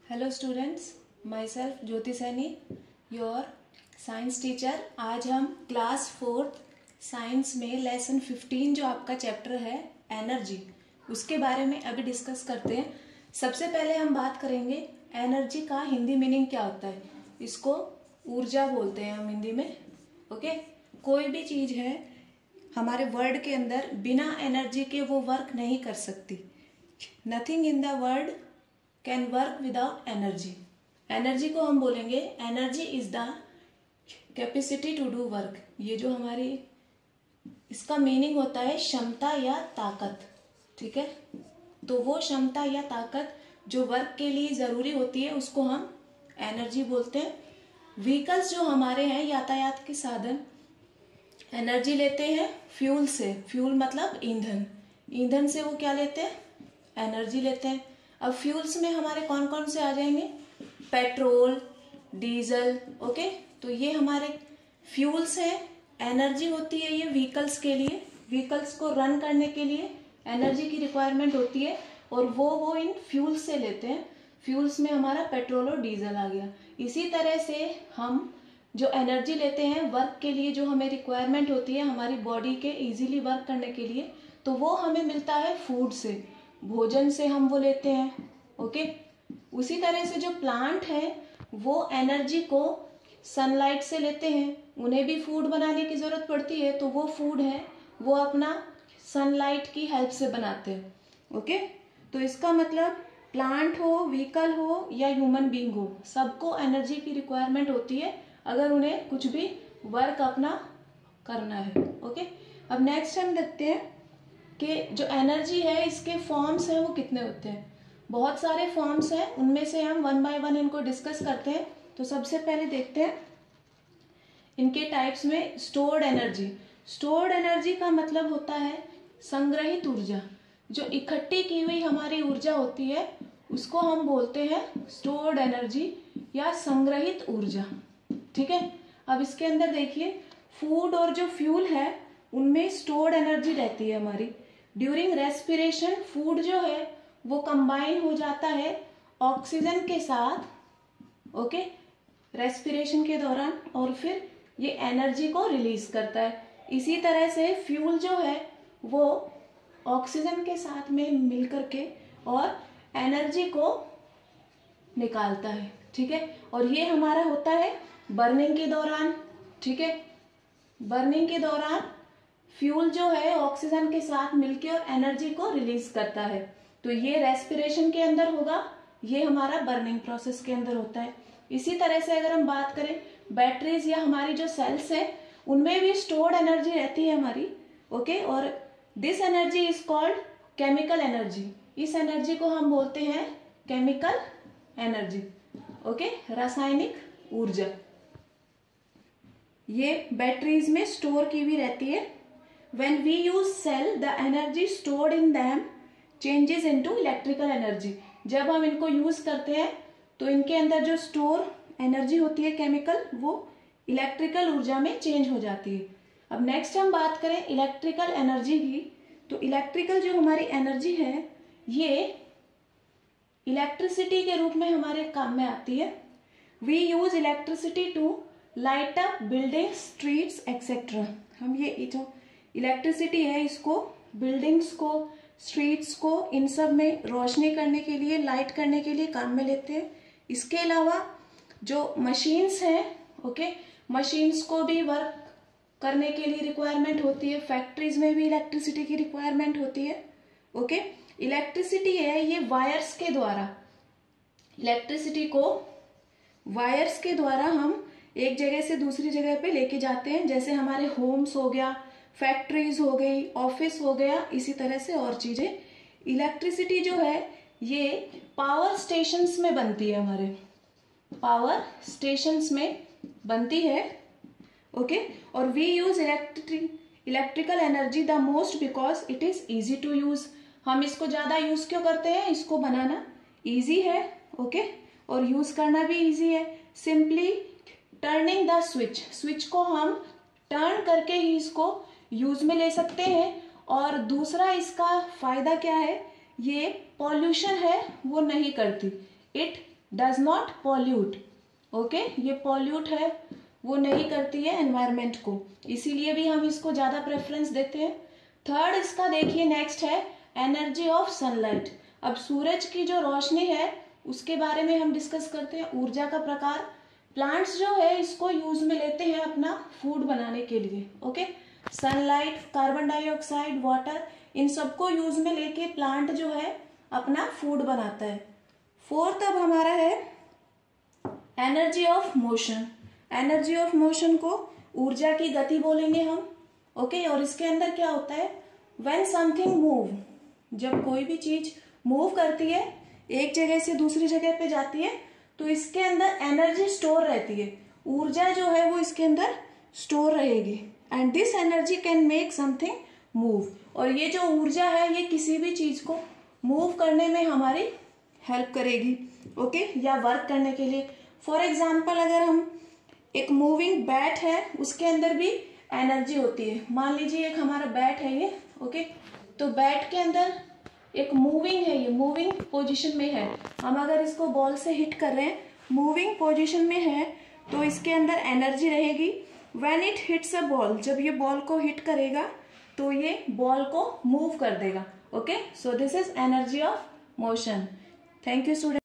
Hello students, my self Jyoti Saini, your science teacher. आज हम class 4th science में lesson 15 जो आपका चैप्टर है एनर्जी, उसके बारे में अभी डिस्कस करते हैं। सबसे पहले हम बात करेंगे एनर्जी का हिंदी मीनिंग क्या होता है। इसको ऊर्जा बोलते हैं हम हिंदी में। ओके, कोई भी चीज़ है हमारे वर्ल्ड के अंदर बिना एनर्जी के वो वर्क नहीं कर सकती। Nothing in the world can work without energy. Energy को हम बोलेंगे energy is the capacity to do work. ये जो हमारी इसका मीनिंग होता है क्षमता या ताकत। ठीक है, तो वो क्षमता या ताकत जो वर्क के लिए जरूरी होती है उसको हम एनर्जी बोलते हैं। व्हीकल्स जो हमारे हैं, यातायात के साधन, एनर्जी लेते हैं फ्यूल से। फ्यूल मतलब ईंधन। ईंधन से वो क्या लेते हैं? एनर्जी लेते हैं। अब फ्यूल्स में हमारे कौन कौन से आ जाएंगे? Petrol, diesel. ओके, तो ये हमारे फ्यूल्स हैं। एनर्जी होती है ये व्हीकल्स के लिए। व्हीकल्स को रन करने के लिए एनर्जी की रिक्वायरमेंट होती है और वो इन फ्यूल्स से लेते हैं। फ्यूल्स में हमारा पेट्रोल और डीजल आ गया। इसी तरह से हम जो एनर्जी लेते हैं वर्क के लिए, जो हमें रिक्वायरमेंट होती है हमारी बॉडी के इजीली वर्क करने के लिए, तो वो हमें मिलता है फूड से, भोजन से हम वो लेते हैं। ओके, उसी तरह से जो प्लांट है वो एनर्जी को सनलाइट से लेते हैं। उन्हें भी फूड बनाने की जरूरत पड़ती है, तो वो फूड है वो अपना सनलाइट की हेल्प से बनाते हैं। ओके, तो इसका मतलब प्लांट हो, व्हीकल हो या ह्यूमन बीइंग हो, सबको एनर्जी की रिक्वायरमेंट होती है अगर उन्हें कुछ भी वर्क अपना करना है। ओके, अब नेक्स्ट हम देखते हैं कि जो एनर्जी है इसके फॉर्म्स हैं वो कितने होते हैं। बहुत सारे फॉर्म्स हैं, उनमें से हम वन बाय वन इनको डिस्कस करते हैं। तो सबसे पहले देखते हैं इनके टाइप्स में स्टोर्ड एनर्जी। स्टोर्ड एनर्जी का मतलब होता है संग्रहित ऊर्जा। जो इकट्ठी की हुई हमारी ऊर्जा होती है उसको हम बोलते हैं स्टोर्ड एनर्जी या संग्रहित ऊर्जा। ठीक है, अब इसके अंदर देखिए फूड और जो फ्यूल है उनमें स्टोर्ड एनर्जी रहती है हमारी। ड्यूरिंग रेस्पिरेशन फूड जो है वो कंबाइन हो जाता है ऑक्सीजन के साथ। ओके, रेस्पिरेशन के दौरान, और फिर ये एनर्जी को रिलीज करता है। इसी तरह से फ्यूल जो है वो ऑक्सीजन के साथ में मिल करके और एनर्जी को निकालता है। ठीक है, और ये हमारा होता है बर्निंग के दौरान। ठीक है, बर्निंग के दौरान फ्यूल जो है ऑक्सीजन के साथ मिलकर और एनर्जी को रिलीज करता है। तो ये रेस्पिरेशन के अंदर होगा, ये हमारा बर्निंग प्रोसेस के अंदर होता है। इसी तरह से अगर हम बात करें बैटरीज या हमारी जो सेल्स है उनमें भी स्टोर्ड एनर्जी रहती है हमारी। ओके, और this energy is called chemical energy. इस एनर्जी को हम बोलते हैं केमिकल एनर्जी। ओके, रासायनिक ऊर्जा। ये बैटरीज में स्टोर की भी रहती है। When we use cell, the energy stored in them changes into electrical energy. जब हम इनको यूज करते हैं तो इनके अंदर जो स्टोर एनर्जी होती है केमिकल, वो इलेक्ट्रिकल ऊर्जा में चेंज हो जाती है। अब नेक्स्ट हम बात करें इलेक्ट्रिकल एनर्जी की, तो इलेक्ट्रिकल जो हमारी एनर्जी है ये इलेक्ट्रिसिटी के रूप में हमारे काम में आती है। We use electricity to light up building, streets etcetera. हम ये जो इलेक्ट्रिसिटी है इसको बिल्डिंग्स को, स्ट्रीट्स को, इन सब में रोशनी करने के लिए, लाइट करने के लिए काम में लेते हैं। इसके अलावा जो मशीन्स हैं, ओके, मशीन्स को भी वर्क करने के लिए रिक्वायरमेंट होती है। फैक्ट्रीज में भी इलेक्ट्रिसिटी की रिक्वायरमेंट होती है। ओके, इलेक्ट्रिसिटी है ये वायर्स के द्वारा, इलेक्ट्रिसिटी को वायर्स के द्वारा हम एक जगह से दूसरी जगह पे लेके जाते हैं। जैसे हमारे होम्स हो गया, फैक्ट्रीज हो गई, ऑफिस हो गया, इसी तरह से और चीजें। इलेक्ट्रिसिटी जो है ये पावर स्टेशंस में बनती है, हमारे पावर स्टेशंस में बनती है। ओके, और we use electrical energy the most because it is easy to use. हम इसको ज्यादा यूज क्यों करते हैं? इसको बनाना इजी है, ओके, और यूज करना भी इजी है। Simply turning the switch, switch को हम टर्न करके ही इसको यूज में ले सकते हैं। और दूसरा इसका फायदा क्या है, ये पॉल्यूशन है वो नहीं करती। It does not pollute. Okay, ये पॉल्यूट है वो नहीं करती है एनवायरमेंट को, इसीलिए भी हम इसको ज्यादा प्रेफरेंस देते हैं। थर्ड इसका देखिए नेक्स्ट है एनर्जी ऑफ सनलाइट। अब सूरज की जो रोशनी है उसके बारे में हम डिस्कस करते हैं, ऊर्जा का प्रकार। प्लांट्स जो है इसको यूज में लेते हैं अपना फूड बनाने के लिए। Okay, sunlight, carbon dioxide, water, इन सबको यूज में लेके प्लांट जो है अपना फूड बनाता है। फोर्थ अब हमारा है energy of motion. Energy of motion को ऊर्जा की गति बोलेंगे हम। ओके, और इसके अंदर क्या होता है, व्हेन समथिंग मूव, जब कोई भी चीज मूव करती है, एक जगह से दूसरी जगह पे जाती है, तो इसके अंदर एनर्जी स्टोर रहती है, ऊर्जा जो है वो इसके अंदर स्टोर रहेगी। And this energy can make something move, और ये जो ऊर्जा है ये किसी भी चीज को मूव करने में हमारी हेल्प करेगी। ओके, या वर्क करने के लिए। फॉर एग्जाम्पल अगर हम एक मूविंग बैट है उसके अंदर भी एनर्जी होती है। मान लीजिए एक हमारा बैट है ये। ओके, तो बैट के अंदर एक मूविंग है, ये मूविंग पोजीशन में है। हम अगर इसको बॉल से हिट कर रहे हैं, मूविंग पोजीशन में है, तो इसके अंदर एनर्जी रहेगी। When it hits a ball, जब ये बॉल को हिट करेगा तो ये बॉल को मूव कर देगा। Okay, so this is energy of motion. Thank you student.